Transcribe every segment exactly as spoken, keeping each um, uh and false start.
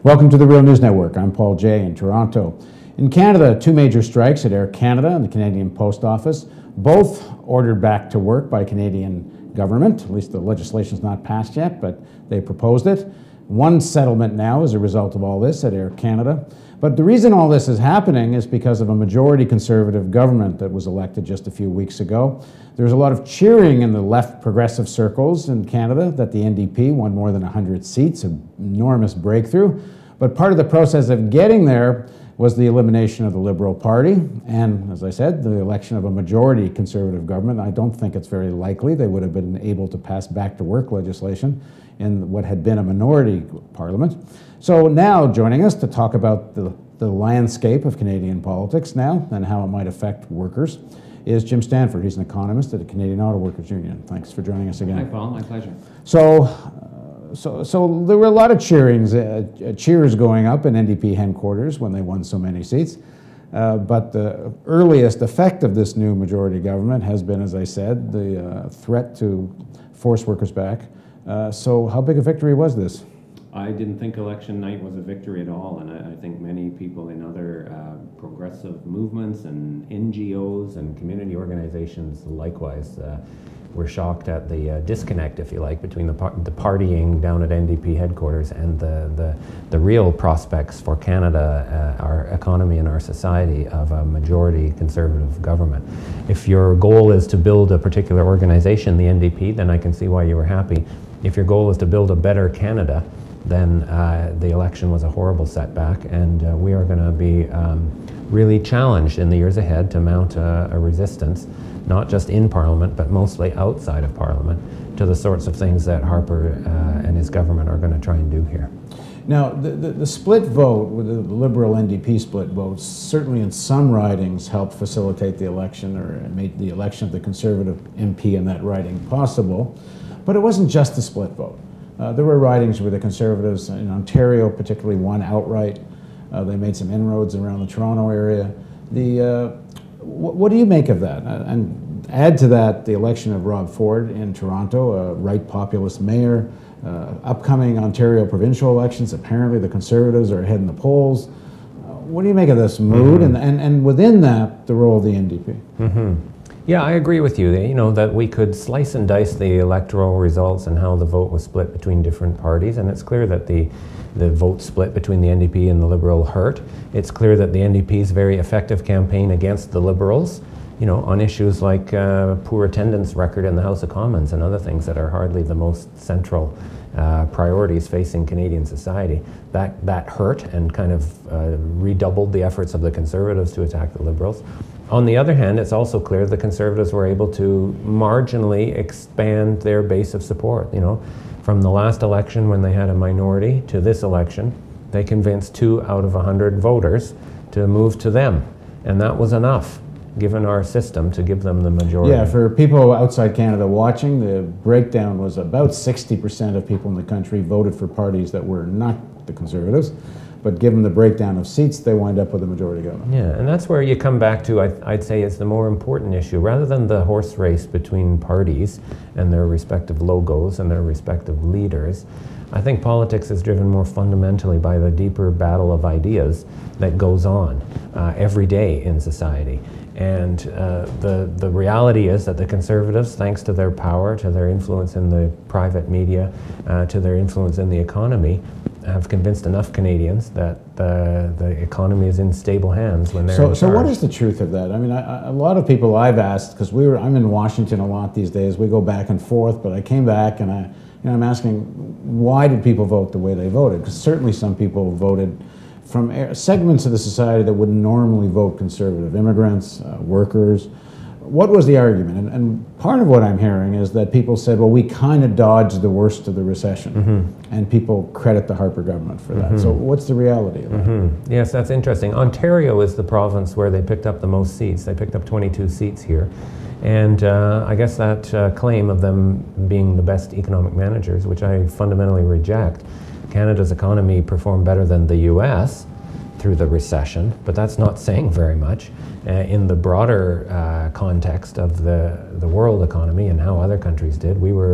Welcome to the Real News Network. I'm Paul Jay in Toronto. In Canada, two major strikes at Air Canada and the Canadian Post Office, both ordered back to work by Canadian government. At least the legislation's not passed yet, but they proposed it. One settlement now as a result of all this at Air Canada. But the reason all this is happening is because of a majority Conservative government that was elected just a few weeks ago. There's a lot of cheering in the left progressive circles in Canada that the N D P won more than one hundred seats, an enormous breakthrough. But part of the process of getting there was the elimination of the Liberal Party and, as I said, the election of a majority Conservative government. I don't think it's very likely they would have been able to pass back-to-work legislation in what had been a minority parliament. So now joining us to talk about the, the landscape of Canadian politics now and how it might affect workers is Jim Stanford. He's an economist at the Canadian Auto Workers Union. Thanks for joining us again. Hi, Paul. My pleasure. So, uh, so, so there were a lot of cheerings, uh, cheers going up in N D P headquarters when they won so many seats. Uh, but the earliest effect of this new majority government has been, as I said, the uh, threat to force workers back. Uh, so how big a victory was this? I didn't think election night was a victory at all, and I, I think many people in other uh, progressive movements and N G Os and community organizations likewise uh, were shocked at the uh, disconnect, if you like, between the, par the partying down at N D P headquarters and the, the, the real prospects for Canada, uh, our economy and our society of a majority Conservative government. If your goal is to build a particular organization, the N D P, then I can see why you were happy. If your goal is to build a better Canada, then uh, the election was a horrible setback, and uh, we are going to be um, really challenged in the years ahead to mount a, a resistance, not just in Parliament, but mostly outside of Parliament, to the sorts of things that Harper uh, and his government are going to try and do here. Now, the, the, the split vote, with the Liberal N D P split vote, certainly in some ridings helped facilitate the election or made the election of the Conservative M P in that riding possible. But it wasn't just the split vote. Uh, there were ridings where the Conservatives in Ontario particularly won outright. Uh, they made some inroads around the Toronto area. The, uh, wh what do you make of that? Uh, and add to that the election of Rob Ford in Toronto, a right populist mayor, uh, upcoming Ontario provincial elections. Apparently the Conservatives are ahead in the polls. Uh, what do you make of this mood? Mm-hmm. and, and, and within that, the role of the N D P? Mm-hmm. Yeah, I agree with you, you know, that we could slice and dice the electoral results and how the vote was split between different parties, and it's clear that the, the vote split between the N D P and the Liberal hurt. It's clear that the N D P's very effective campaign against the Liberals, you know, on issues like uh, poor attendance record in the House of Commons and other things that are hardly the most central uh, priorities facing Canadian society, that, that hurt and kind of uh, redoubled the efforts of the Conservatives to attack the Liberals. On the other hand, it's also clear the Conservatives were able to marginally expand their base of support. You know, from the last election when they had a minority to this election, they convinced two out of a hundred voters to move to them, and that was enough, given our system, to give them the majority. Yeah, for people outside Canada watching, the breakdown was about sixty percent of people in the country voted for parties that were not the Conservatives. But given the breakdown of seats, they wind up with a majority government. Yeah, and that's where you come back to, I, I'd say, is the more important issue. Rather than the horse race between parties and their respective logos and their respective leaders, I think politics is driven more fundamentally by the deeper battle of ideas that goes on uh, every day in society. And uh, the, the reality is that the Conservatives, thanks to their power, to their influence in the private media, uh, to their influence in the economy, have convinced enough Canadians that the, the economy is in stable hands when they're so, in so charge. what is the truth of that? I mean, I, a lot of people I've asked, because we were, I'm in Washington a lot these days, we go back and forth, but I came back and I, you know, I'm asking, why did people vote the way they voted? Because certainly some people voted from segments of the society that would normally vote Conservative, immigrants, uh, workers. What was the argument? And, and part of what I'm hearing is that people said, well, we kind of dodged the worst of the recession. Mm-hmm. And people credit the Harper government for that. Mm-hmm. So what's the reality of that? Mm-hmm. Yes, that's interesting. Ontario is the province where they picked up the most seats. They picked up twenty-two seats here. And uh, I guess that uh, claim of them being the best economic managers, which I fundamentally reject. Canada's economy performed better than the U S through the recession, but that's not saying very much. Uh, in the broader uh, context of the, the world economy and how other countries did, we were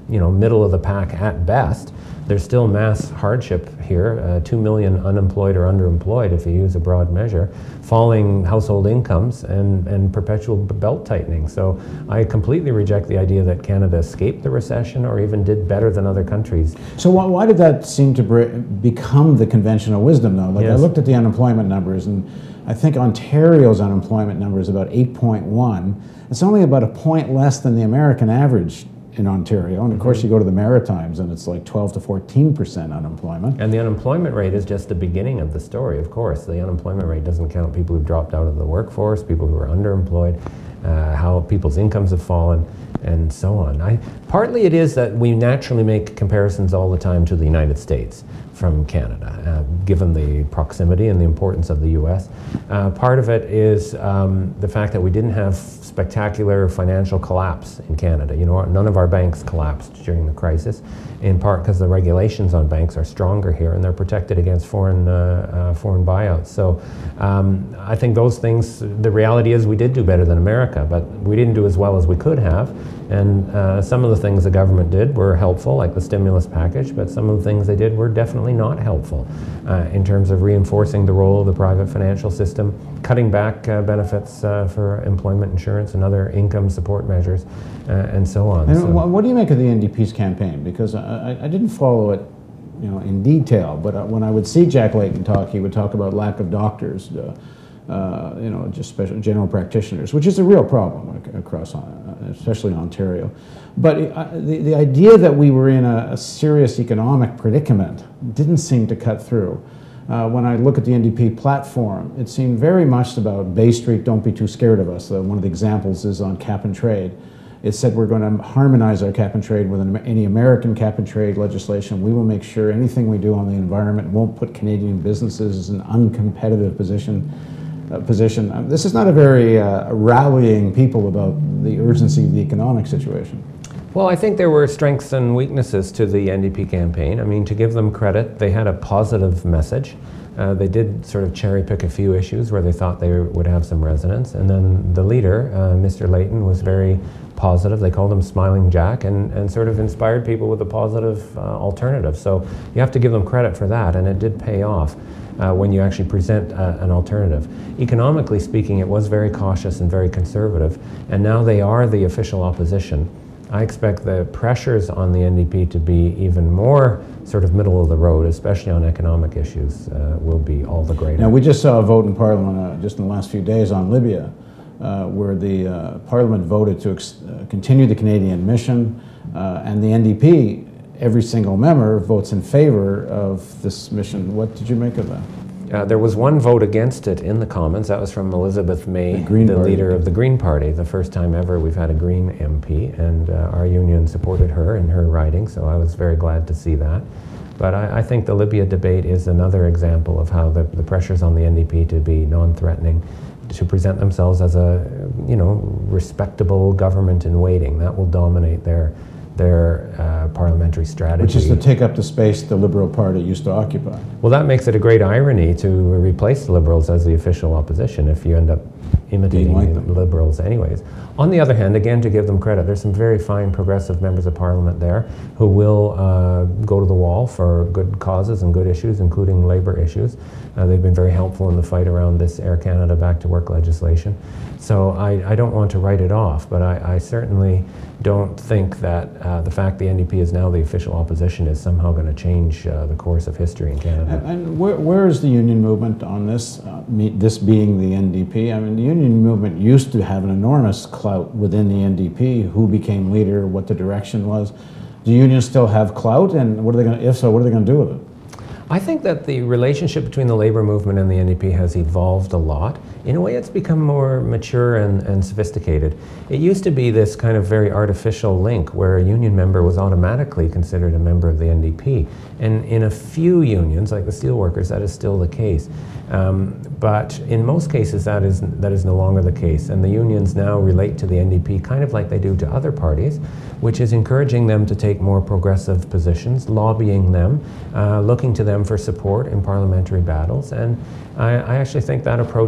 you know, middle of the pack at best. There's still mass hardship here, uh, two million unemployed or underemployed if you use a broad measure, falling household incomes, and, and perpetual belt tightening. So I completely reject the idea that Canada escaped the recession or even did better than other countries. So why, why did that seem to br- become the conventional wisdom, though? Like, Yes. I looked at the unemployment numbers, and I think Ontario's unemployment number is about eight point one. It's only about a point less than the American average in Ontario, and of course you go to the Maritimes and it's like twelve to fourteen percent unemployment. And the unemployment rate is just the beginning of the story, of course. The unemployment rate doesn't count people who've dropped out of the workforce, people who are underemployed, uh, how people's incomes have fallen, and so on. I, partly it is that we naturally make comparisons all the time to the United States from Canada, uh, given the proximity and the importance of the U S. Uh, part of it is um, the fact that we didn't have spectacular financial collapse in Canada. You know, none of our banks collapsed during the crisis, in part because the regulations on banks are stronger here and they're protected against foreign, uh, uh, foreign buyouts. So um, I think those things, the reality is we did do better than America, but we didn't do as well as we could have. And uh, some of the things the government did were helpful, like the stimulus package, but some of the things they did were definitely not helpful uh, in terms of reinforcing the role of the private financial system, cutting back uh, benefits uh, for employment insurance and other income support measures, uh, and so on. And so, wh- what do you make of the N D P's campaign? Because I, I, I didn't follow it, you know, in detail, but uh, when I would see Jack Layton talk, he would talk about lack of doctors, uh, uh, you know, just special general practitioners, which is a real problem ac- across, uh, especially in Ontario. But uh, the, the idea that we were in a, a serious economic predicament didn't seem to cut through. Uh, when I look at the N D P platform, it seemed very much about Bay Street, don't be too scared of us. Uh, one of the examples is on cap and trade. It said we're going to harmonize our cap and trade with an, any American cap and trade legislation. We will make sure anything we do on the environment won't put Canadian businesses in an uncompetitive position. Uh, position. Um, this is not a very uh, rallying people about the urgency of the economic situation. Well, I think there were strengths and weaknesses to the N D P campaign. I mean, to give them credit, they had a positive message. Uh, they did sort of cherry pick a few issues where they thought they would have some resonance. And then the leader, uh, Mister Layton, was very positive. They called him Smiling Jack, and, and sort of inspired people with a positive uh, alternative. So you have to give them credit for that, and it did pay off. Uh, when you actually present uh, an alternative. Economically speaking, it was very cautious and very conservative, and now they are the official opposition. I expect the pressures on the N D P to be even more sort of middle of the road, especially on economic issues, uh, will be all the greater. Now, we just saw a vote in Parliament uh, just in the last few days on Libya, uh, where the uh, Parliament voted to ex- uh, continue the Canadian mission, uh, and the N D P, every single member votes in favor of this mission. What did you make of that? Uh, there was one vote against it in the Commons. That was from Elizabeth May, The Green the Party. leader of the Green Party. The first time ever we've had a Green M P, and uh, our union supported her in her riding, so I was very glad to see that. But I, I think the Libya debate is another example of how the, the pressures on the N D P to be non-threatening, to present themselves as a, you know, respectable government in waiting. That will dominate their their uh, parliamentary strategy. Which is to take up the space the Liberal Party used to occupy. Well, that makes it a great irony to replace the Liberals as the official opposition if you end up imitating like the them. Liberals anyways. On the other hand, again, to give them credit, there's some very fine progressive members of Parliament there who will uh, go to the wall for good causes and good issues, including labour issues. Uh, they've been very helpful in the fight around this Air Canada Back to Work legislation. So I, I don't want to write it off, but I, I certainly don't think that uh, the fact the N D P is now the official opposition is somehow going to change uh, the course of history in Canada. And, and where, where is the union movement on this, uh, me, this being the N D P? I mean, the union movement used to have an enormous clout within the N D P, who became leader, what the direction was. Do unions still have clout, and what are they going to, if so, what are they going to do with it? I think that the relationship between the labor movement and the N D P has evolved a lot. In a way, it's become more mature and, and sophisticated. It used to be this kind of very artificial link where a union member was automatically considered a member of the N D P. And in a few unions, like the steelworkers, that is still the case. Um, but in most cases, that is, that is no longer the case. And the unions now relate to the N D P kind of like they do to other parties, which is encouraging them to take more progressive positions, lobbying them, uh, looking to them for support in parliamentary battles. And I, I actually think that approach is better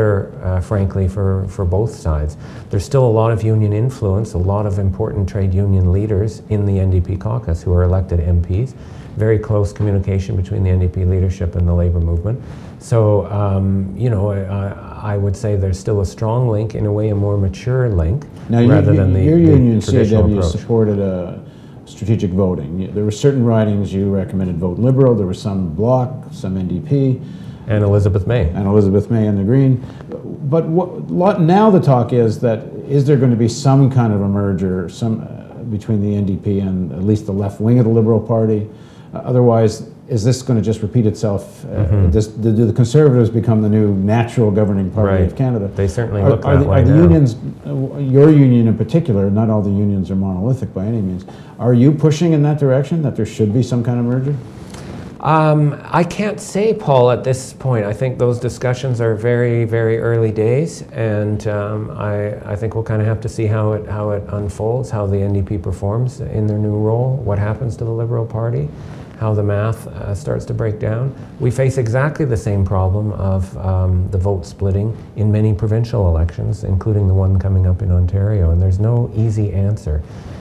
better, uh, frankly, for, for both sides. There's still a lot of union influence, a lot of important trade union leaders in the N D P caucus who are elected M Ps, very close communication between the N D P leadership and the labor movement. So, um, you know, I, I would say there's still a strong link, in a way a more mature link, now rather you, than the, your the union, traditional C A W, approach. supported a strategic voting. There were certain ridings you recommended vote Liberal, there were some Bloc, some N D P. And Elizabeth May. And Elizabeth May and the Green. But what, now the talk is that, is there going to be some kind of a merger some, uh, between the N D P and at least the left wing of the Liberal Party? Uh, otherwise, is this going to just repeat itself? Uh, mm-hmm. does, do the Conservatives become the new natural governing party right. of Canada? They certainly are, look are that the, way are the now. unions, uh, your union in particular, not all the unions are monolithic by any means, are you pushing in that direction, that there should be some kind of merger? Um, I can't say, Paul, at this point. I think those discussions are very, very early days, and um, I, I think we'll kind of have to see how it, how it unfolds, how the N D P performs in their new role, what happens to the Liberal Party, how the math uh, starts to break down. We face exactly the same problem of um, the vote splitting in many provincial elections, including the one coming up in Ontario, and there's no easy answer.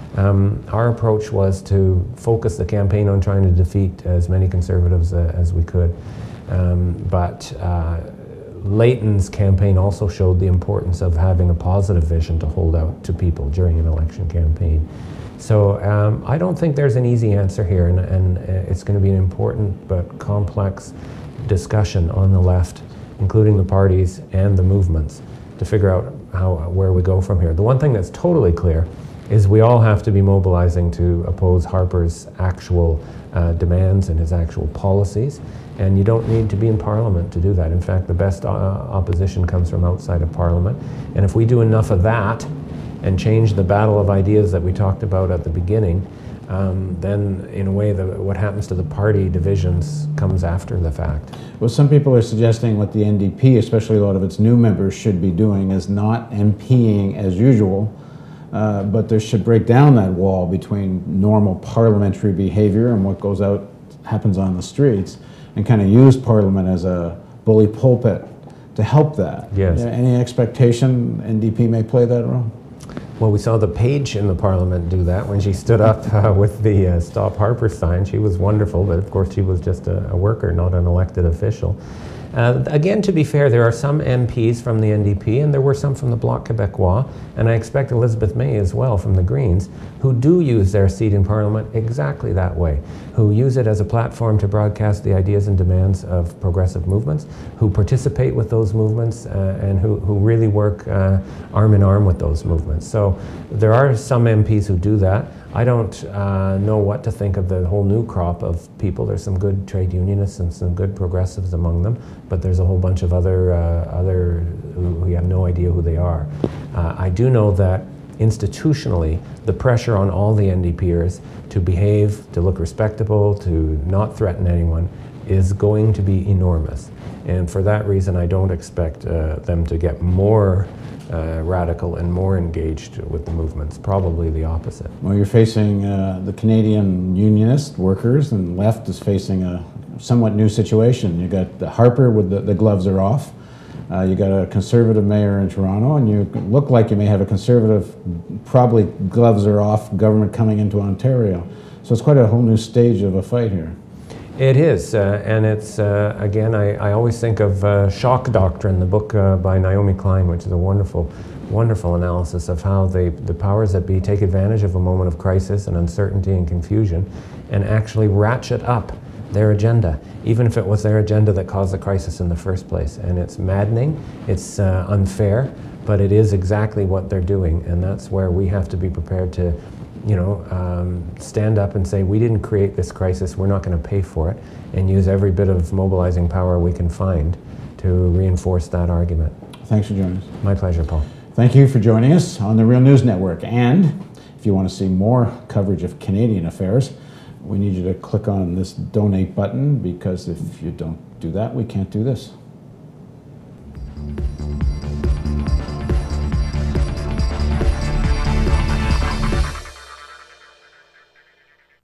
Um, our approach was to focus the campaign on trying to defeat as many Conservatives uh, as we could. Um, but uh, Layton's campaign also showed the importance of having a positive vision to hold out to people during an election campaign. So um, I don't think there's an easy answer here, and, and it's going to be an important but complex discussion on the left, including the parties and the movements, to figure out how, where we go from here. The one thing that's totally clear is we all have to be mobilizing to oppose Harper's actual uh, demands and his actual policies, and you don't need to be in Parliament to do that. In fact, the best uh, opposition comes from outside of Parliament, and if we do enough of that and change the battle of ideas that we talked about at the beginning, um, then in a way the, what happens to the party divisions comes after the fact. Well, some people are suggesting what the N D P, especially a lot of its new members, should be doing is not MPing as usual, Uh, but there should break down that wall between normal parliamentary behavior and what goes out, happens on the streets, and kind of use Parliament as a bully pulpit to help that. Yes. Any expectation N D P may play that role? Well, we saw the page in the Parliament do that when she stood up uh, with the uh, Stop Harper sign. She was wonderful, but of course she was just a, a worker, not an elected official. Uh, again, to be fair, there are some M Ps from the N D P, and there were some from the Bloc Québécois, and I expect Elizabeth May as well from the Greens, who do use their seat in Parliament exactly that way, who use it as a platform to broadcast the ideas and demands of progressive movements, who participate with those movements, uh, and who, who really work uh, arm in arm with those movements. So there are some M Ps who do that. I don't uh, know what to think of the whole new crop of people. There's some good trade unionists and some good progressives among them, but there's a whole bunch of other, uh, other who we have no idea who they are. Uh, I do know that institutionally, the pressure on all the N D Pers to behave, to look respectable, to not threaten anyone, is going to be enormous. And for that reason, I don't expect uh, them to get more Uh, radical and more engaged with the movements, probably the opposite. Well, you're facing uh, the Canadian unionist workers, and left is facing a somewhat new situation. You got the Harper with the, the gloves are off. Uh, you got a Conservative mayor in Toronto, and you look like you may have a Conservative, probably gloves are off, government coming into Ontario. So it's quite a whole new stage of a fight here. It is, uh, and it's, uh, again, I, I always think of uh, Shock Doctrine, the book uh, by Naomi Klein, which is a wonderful, wonderful analysis of how they, the powers that be take advantage of a moment of crisis and uncertainty and confusion and actually ratchet up their agenda, even if it was their agenda that caused the crisis in the first place. And it's maddening, it's uh, unfair, but it is exactly what they're doing, and that's where we have to be prepared to you know, um, stand up and say, we didn't create this crisis, we're not going to pay for it, and use every bit of mobilizing power we can find to reinforce that argument. Thanks for joining us. My pleasure, Paul. Thank you for joining us on the Real News Network. And if you want to see more coverage of Canadian affairs, we need you to click on this donate button, because if you don't do that, we can't do this.